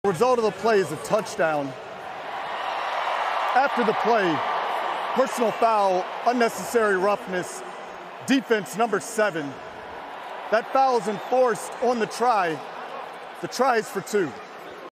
The result of the play is a touchdown. After the play, personal foul, unnecessary roughness, defense number 7. That foul is enforced on the try. The try is for 2.